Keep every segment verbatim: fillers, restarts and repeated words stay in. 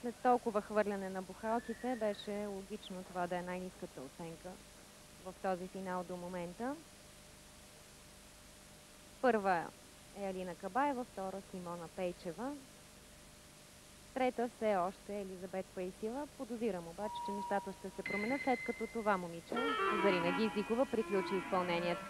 След толкова хвърляне на бухалките беше логично това да е най-ниската оценка в този финал до момента. Първа е Алина Кабаева, втора Симона Пейчева. Трета все още е Елизабет Паисиева. Подозирам обаче, че нещата ще се променят, след като това момиче, Зарина Гизикова, приключи изпълнението.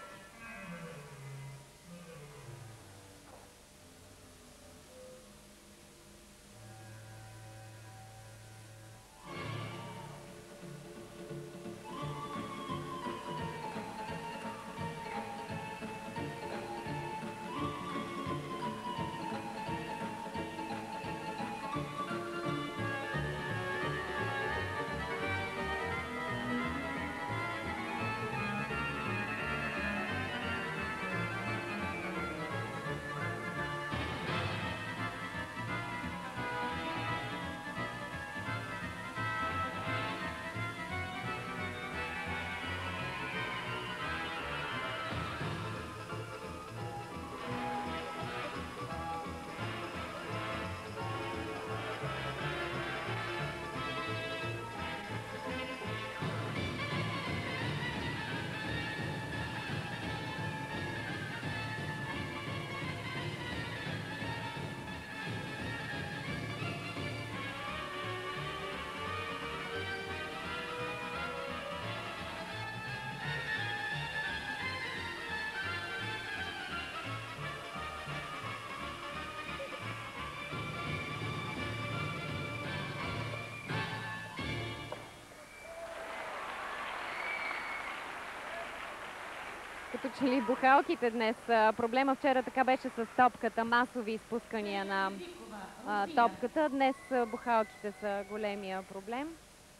Като че ли бухалките днес, проблема вчера така беше с топката, масови изпускания на а, топката. Днес бухалките са големия проблем.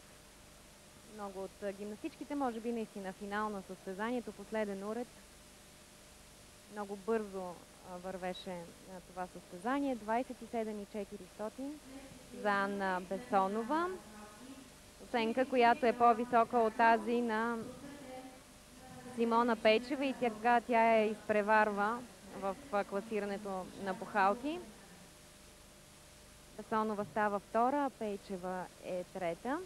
Много от гимнастичките, може би наистина финал на състезанието, последен уред. Много бързо а, вървеше а, това състезание. двадесет и седем и четиристотин за Анна Бесонова. Оценка, която е по-висока от тази на Симона Пейчева и тя, тя я изпреварва в класирането на бухалки. Бесонова става втора, а Пейчева е трета.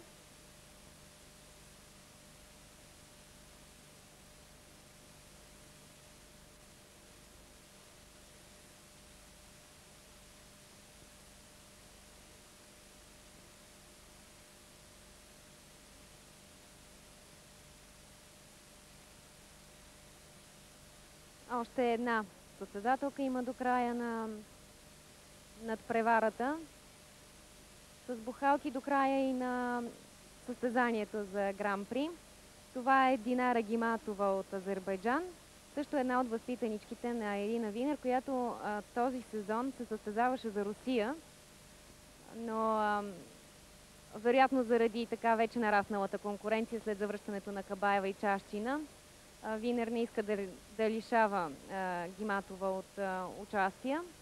Още една състезателка има до края на надпреварата. С бухалки до края и на състезанието за Гран-при. Това е Динара Гиматова от Азербайджан. Също една от възпитаничките на Ирина Винер, която а, този сезон се състезаваше за Русия. Но а, вероятно заради така вече нарасналата конкуренция след завръщането на Кабаева и Чащина, Винер не иска да, да лишава а, Гиматова от а, участие.